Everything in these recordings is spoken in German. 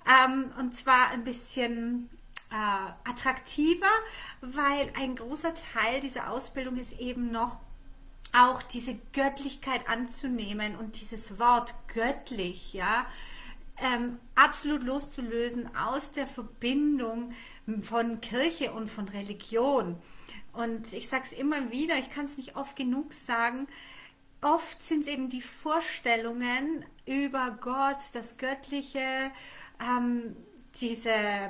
Und zwar ein bisschen attraktiver, weil ein großer Teil dieser Ausbildung ist eben noch auch diese Göttlichkeit anzunehmen und dieses Wort göttlich, ja, absolut loszulösen aus der Verbindung von Kirche und von Religion. Und ich sage es immer wieder, ich kann es nicht oft genug sagen, oft sind es eben die Vorstellungen über Gott, das Göttliche, diese,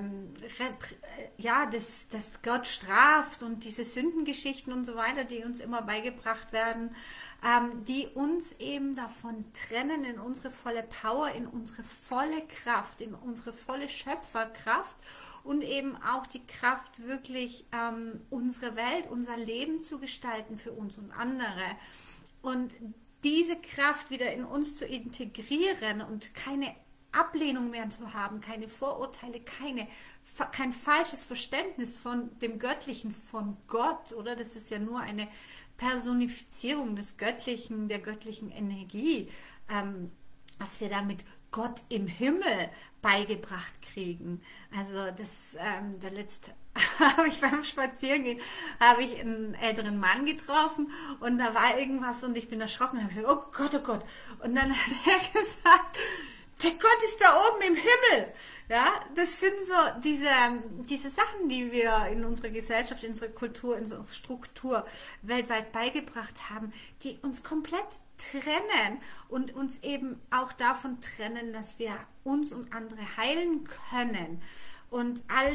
ja, dass Gott straft und diese Sündengeschichten und so weiter, die uns immer beigebracht werden, die uns eben davon trennen, in unsere volle Power, in unsere volle Kraft, in unsere volle Schöpferkraft und eben auch die Kraft, wirklich unsere Welt, unser Leben zu gestalten für uns und andere. Und diese Kraft wieder in uns zu integrieren und keine Ablehnung mehr zu haben, keine Vorurteile, kein falsches Verständnis von dem Göttlichen, von Gott, oder? Das ist ja nur eine Personifizierung des Göttlichen, der göttlichen Energie, was wir da mit Gott im Himmel beigebracht kriegen. Also der letzte habe ich beim Spazierengehen, habe ich einen älteren Mann getroffen und da war irgendwas und ich bin erschrocken und habe gesagt, oh Gott. Und dann hat er gesagt, der Gott ist da oben im Himmel. Ja, das sind so diese Sachen, die wir in unserer Gesellschaft, in unserer Kultur, in unserer Struktur weltweit beigebracht haben, die uns komplett trennen und uns eben auch davon trennen, dass wir uns und andere heilen können. Und all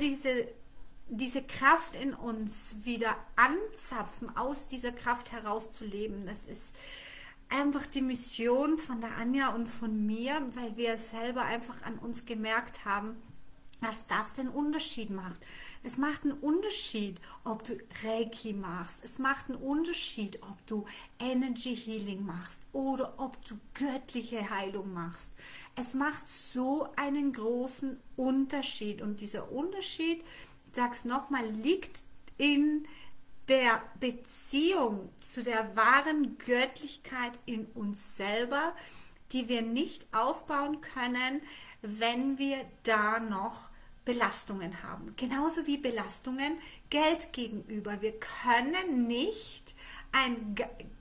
diese Kraft in uns wieder anzapfen, aus dieser Kraft herauszuleben, das ist einfach die Mission von der Anja und von mir, weil wir selber einfach an uns gemerkt haben, was das den Unterschied macht. Es macht einen Unterschied, ob du Reiki machst. Es macht einen Unterschied, ob du Energy Healing machst oder ob du göttliche Heilung machst. Es macht so einen großen Unterschied. Und dieser Unterschied, ich sag's nochmal, liegt in der Beziehung zu der wahren Göttlichkeit in uns selber, die wir nicht aufbauen können, wenn wir da noch Belastungen haben. Genauso wie Belastungen Geld gegenüber. Wir können nicht ein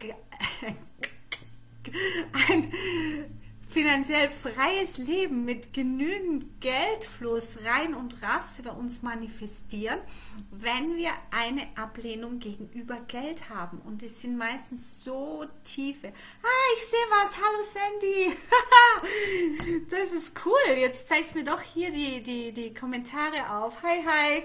finanziell freies Leben mit genügend Geldfluss rein und raus für uns manifestieren, wenn wir eine Ablehnung gegenüber Geld haben. Und das sind meistens so tiefe. Ich sehe was. Hallo Sandy. Das ist cool. Jetzt zeigst mir doch hier die Kommentare auf. Hi.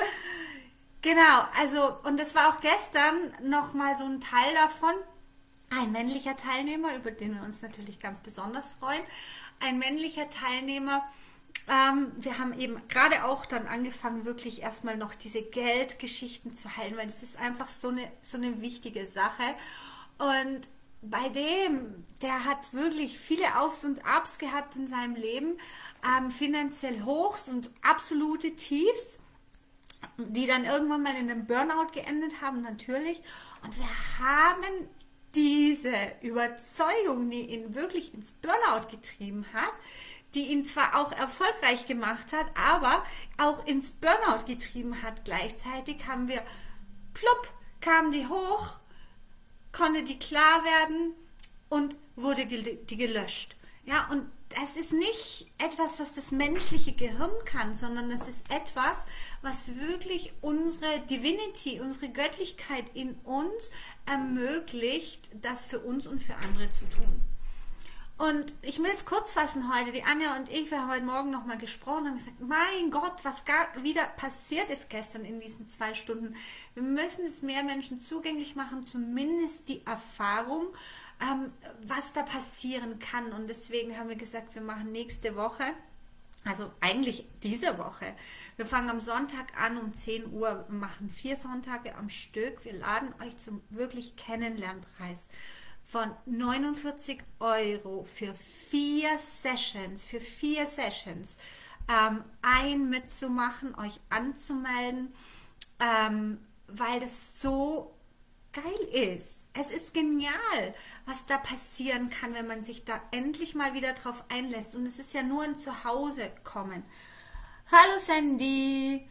Genau, also, und das war auch gestern nochmal so ein Teil davon. Ein männlicher Teilnehmer, über den wir uns natürlich ganz besonders freuen. Ein männlicher Teilnehmer, wir haben eben gerade auch dann angefangen, wirklich erstmal noch diese Geldgeschichten zu heilen, weil das ist einfach so eine wichtige Sache. Und bei der hat wirklich viele Aufs und Abs gehabt in seinem Leben, finanziell Hochs und absolute Tiefs, die dann irgendwann mal in einem Burnout geendet haben, natürlich. Und wir haben diese Überzeugung, die ihn wirklich ins Burnout getrieben hat, die ihn zwar auch erfolgreich gemacht hat, aber auch ins Burnout getrieben hat. Gleichzeitig haben wir, plupp, kam die hoch, konnte die klar werden und wurde die gelöscht. Ja, und es ist nicht etwas, was das menschliche Gehirn kann, sondern es ist etwas, was wirklich unsere Divinity, unsere Göttlichkeit in uns ermöglicht, das für uns und für andere zu tun. Und ich will es kurz fassen heute. Die Anja und ich, wir haben heute Morgen nochmal gesprochen und haben gesagt, mein Gott, was wieder passiert ist gestern in diesen 2 Stunden. Wir müssen es mehr Menschen zugänglich machen, zumindest die Erfahrung, was da passieren kann. Und deswegen haben wir gesagt, wir machen nächste Woche, also eigentlich diese Woche. Wir fangen am Sonntag an um 10 Uhr, machen 4 Sonntage am Stück. Wir laden euch zum wirklich Kennenlernpreis von 49 € für 4 Sessions, mitzumachen, euch anzumelden, weil das so geil ist. Es ist genial, was da passieren kann, wenn man sich da endlich mal wieder drauf einlässt. Und es ist ja nur ein Zuhause kommen. Hallo Sandy!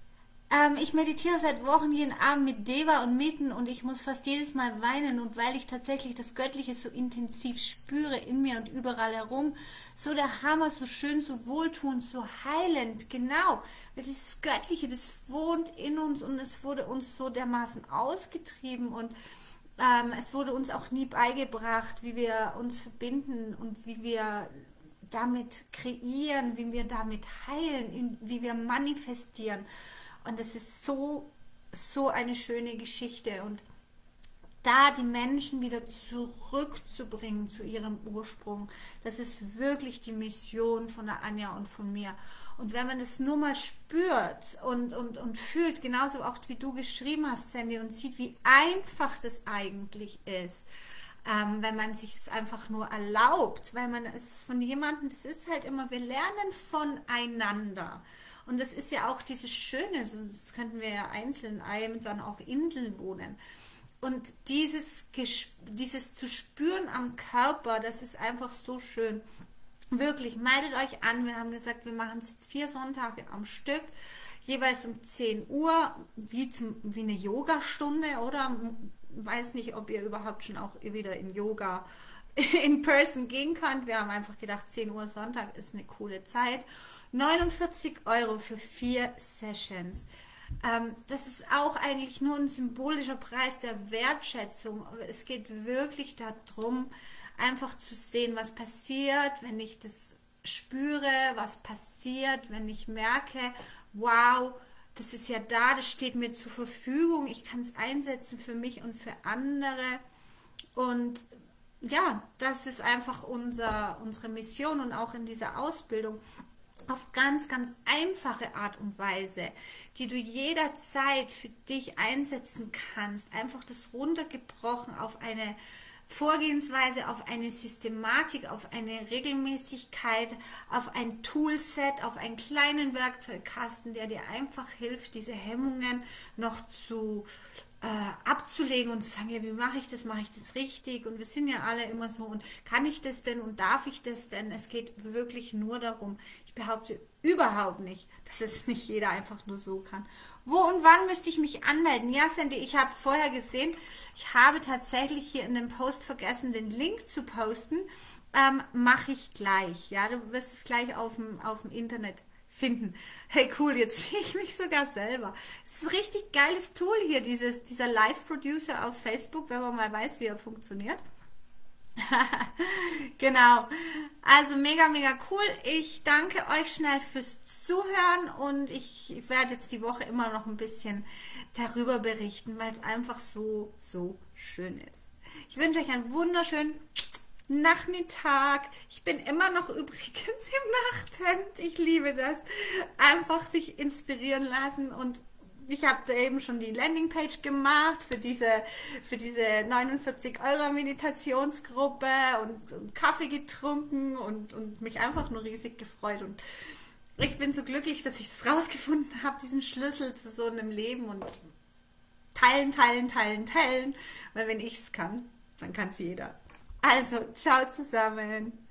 Ich meditiere seit Wochen jeden Abend mit Deva und Meten und ich muss fast jedes Mal weinen und weil ich tatsächlich das Göttliche so intensiv spüre in mir und überall herum, so der Hammer, so schön, so wohltuend, so heilend, genau, weil dieses Göttliche, das wohnt in uns und es wurde uns so dermaßen ausgetrieben und es wurde uns auch nie beigebracht, wie wir uns verbinden und wie wir damit kreieren, wie wir damit heilen, wie wir manifestieren. Und es ist so eine schöne Geschichte. Und da die Menschen wieder zurückzubringen zu ihrem Ursprung, das ist wirklich die Mission von der Anja und von mir. Und wenn man das nur mal spürt und fühlt, genauso auch wie du geschrieben hast, Sandy, und sieht, wie einfach das eigentlich ist, wenn man sich es einfach nur erlaubt, weil man es von jemandem, das ist halt immer, wir lernen voneinander. Und das ist ja auch dieses Schöne, sonst könnten wir ja einzeln dann auf Inseln wohnen. Und dieses zu spüren am Körper, das ist einfach so schön. Wirklich, meldet euch an. Wir haben gesagt, wir machen es jetzt 4 Sonntage am Stück, jeweils um 10 Uhr, wie eine Yogastunde, oder? Weiß nicht, ob ihr überhaupt schon auch wieder in Yoga in Person gehen könnt. Wir haben einfach gedacht, 10 Uhr Sonntag ist eine coole Zeit. 49 € für 4 Sessions. Das ist auch eigentlich nur ein symbolischer Preis der Wertschätzung. Aber es geht wirklich darum, einfach zu sehen, was passiert, wenn ich das spüre, was passiert, wenn ich merke, wow, das ist ja da, das steht mir zur Verfügung, ich kann es einsetzen für mich und für andere. Und ja, das ist einfach unsere Mission und auch in dieser Ausbildung auf ganz, ganz einfache Art und Weise, die du jederzeit für dich einsetzen kannst. Einfach das runtergebrochen auf eine Vorgehensweise, auf eine Systematik, auf eine Regelmäßigkeit, auf ein Toolset, auf einen kleinen Werkzeugkasten, der dir einfach hilft, diese Hemmungen noch abzulegen und zu sagen, ja, wie mache ich das richtig? Und wir sind ja alle immer so, und kann ich das denn und darf ich das denn? Es geht wirklich nur darum, ich behaupte überhaupt nicht, dass es nicht jeder einfach nur so kann. Wo und wann müsste ich mich anmelden? Ja, Sandy, ich habe vorher gesehen, ich habe tatsächlich hier in dem Post vergessen, den Link zu posten. Mache ich gleich. Ja, du wirst es gleich auf dem Internet finden. Hey, cool, jetzt sehe ich mich sogar selber. Es ist ein richtig geiles Tool hier, dieser Live-Producer auf Facebook, wenn man mal weiß, wie er funktioniert. Genau. Also mega, mega cool. Ich danke euch schnell fürs Zuhören und ich werde jetzt die Woche immer noch ein bisschen darüber berichten, weil es einfach so schön ist. Ich wünsche euch einen wunderschönen Nachmittag. Ich bin immer noch übrigens im Nachthemd. Ich liebe das. Einfach sich inspirieren lassen, und ich habe da eben schon die Landingpage gemacht für diese 49 € Meditationsgruppe und Kaffee getrunken und mich einfach nur riesig gefreut. Und ich bin so glücklich, dass ich es rausgefunden habe, diesen Schlüssel zu so einem Leben, und teilen, weil wenn ich es kann, dann kann es jeder. Also, ciao zusammen.